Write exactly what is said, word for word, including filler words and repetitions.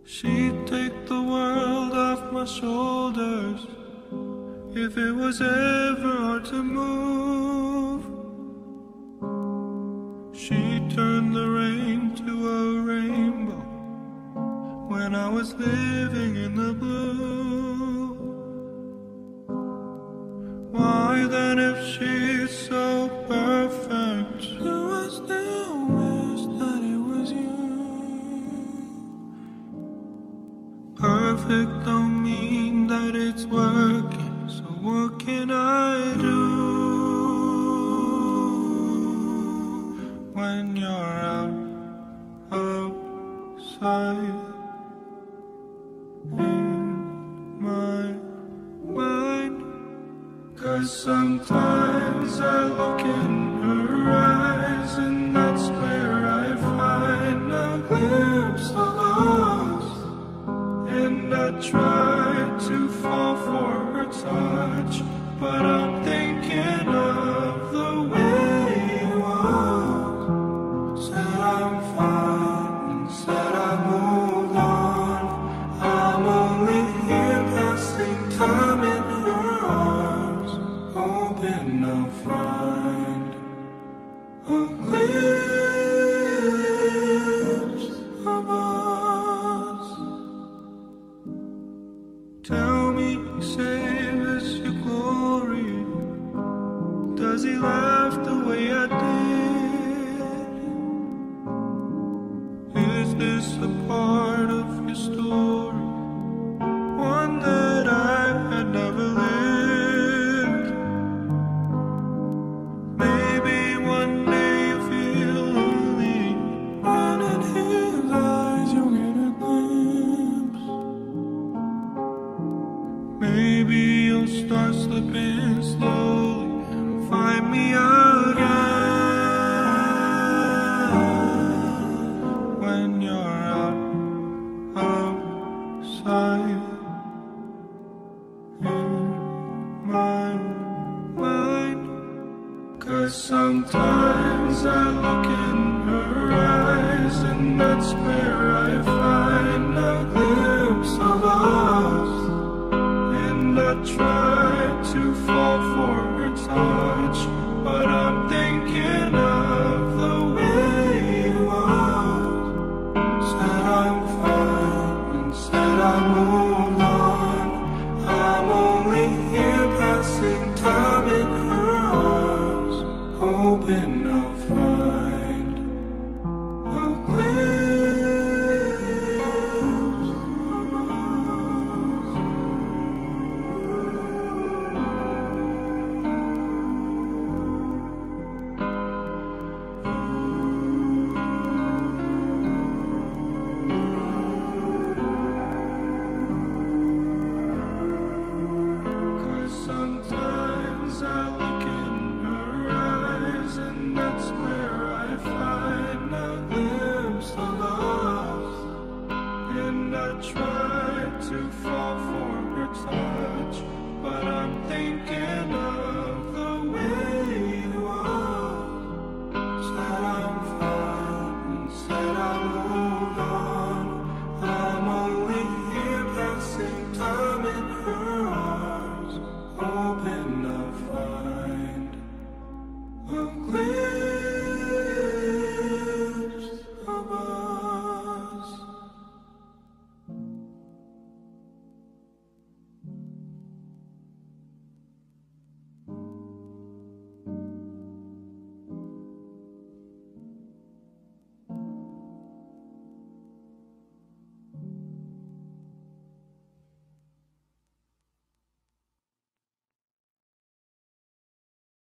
She'd take the world off my shoulders if it was ever hard to move. She'd turn the rain to a rainbow when I was living in the blue. Why then, if she's so perfect, do I still wish that it was you? Perfect don't mean that it's working, so what can I do when you're out outside in my mind? 'Cause sometimes I look in her eyes, and that's where I find a glimpse of us. And I try to fall for her touch, but I'm thinking of the way you was. Said I'm fine, said I moved on. I'm only here passing time in her arms, hoping I'll find a glimpse of us. Tell me, save us your glory. Does he laugh the way I did? Is this a part of your story, one that I had never lived? Maybe one day you feel lonely, and in his eyes you'll get a glimpse. Maybe you'll start slipping slowly and find me again when you're out outside in my mind. 'Cause sometimes I look in her eyes, and that's where I find a glimpse of us. And I try to fall for her touch, but I'm thinking of the way you was. Said I'm fine, and said I moved on. I'm only here passing time in her arms, hoping